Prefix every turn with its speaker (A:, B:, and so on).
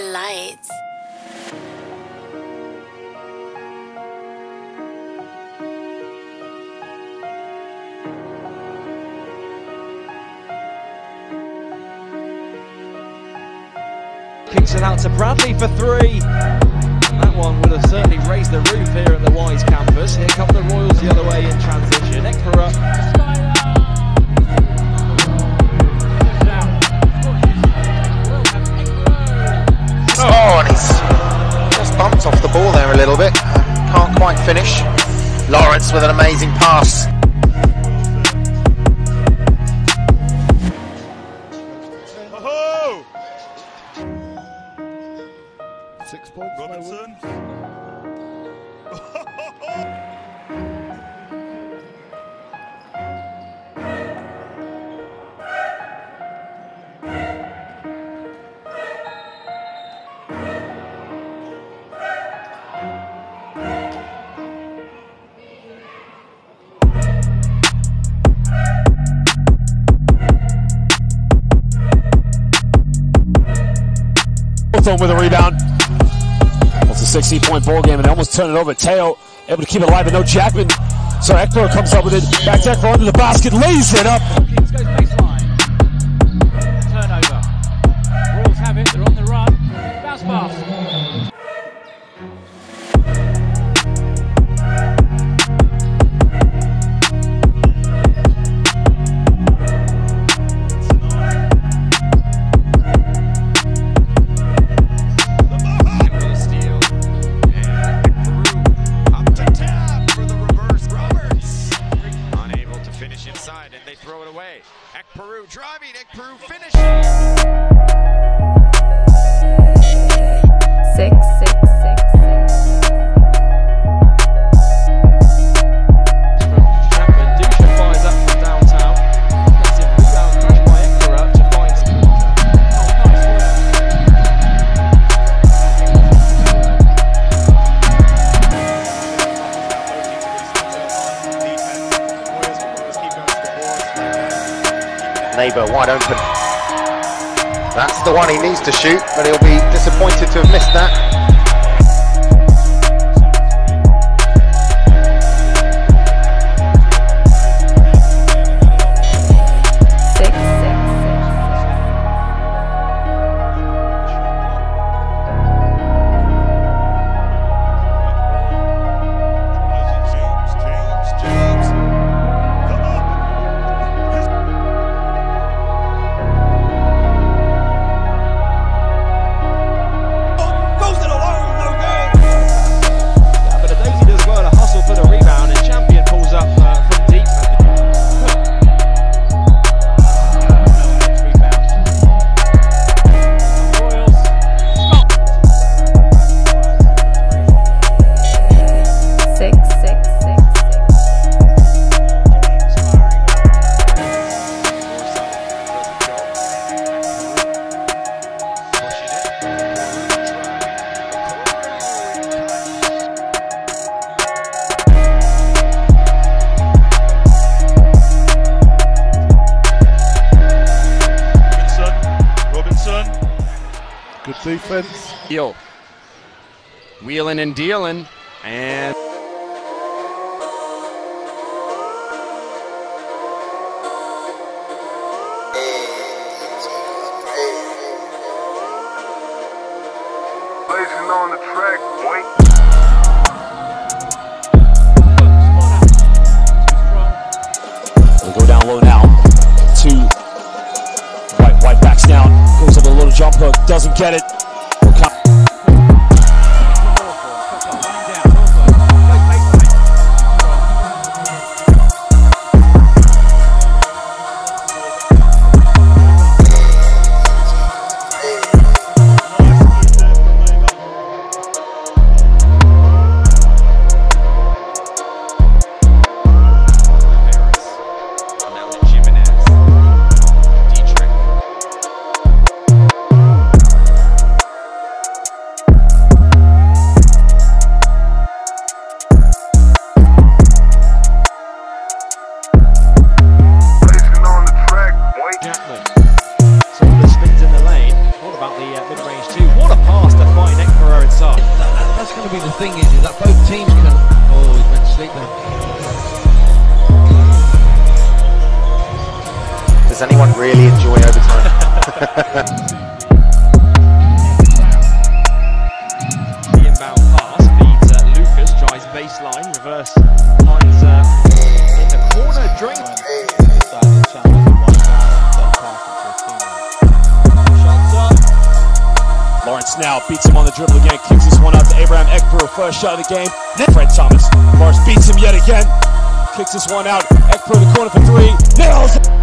A: lights.
B: Kicks it out to Bradley for three. And that one would have certainly raised the roof here at the Wise campus. Here come the Royals the other way in transition. Ekperuoh.
C: Oh, and he's just bumped off the ball there a little bit. Can't quite finish. Lawrence with an amazing pass.
D: Oh!
E: 6 points.
D: Robinson.
F: On with a rebound. It's a 16-point ball game, and they almost turn it over. Teo able to keep it alive, but no Jackman. So Ekperuoh comes up with it. Back to Ekperuoh under the basket, lays it up.
G: Hawkins goes baseline. Turnover. Royals have it. They're on the run. Bounce pass.
H: Inside and they throw it away. Ekperuoh driving, Ekperuoh finishing.
A: 6, 6, 6, 6.
B: Chapman, Dusha fires up from downtown. Gets it rebound crashed by Ekperuoh to find
C: Neighbour wide open. That's the one he needs to shoot, but he'll be disappointed to have missed that.
E: Good defense.
H: Deal. Wheeling and dealing, and
D: Blazing on the track, boy.
F: We'll go down low now. White backs down, goes up a little jump hook, doesn't get it.
A: maybe the thing is that both teams can. Oh, he went to sleep then.
C: Does anyone really enjoy overtime?
B: The inbound pass feeds Lucas, tries baseline, reverse, finds in the corner, drink.
F: Lawrence now beats him on the dribble again, kicks this one out to Abraham Ekperuoh, first shot of the game. Fred Thomas, Lawrence beats him yet again, kicks this one out, Ekperuoh in the corner for three, nails it!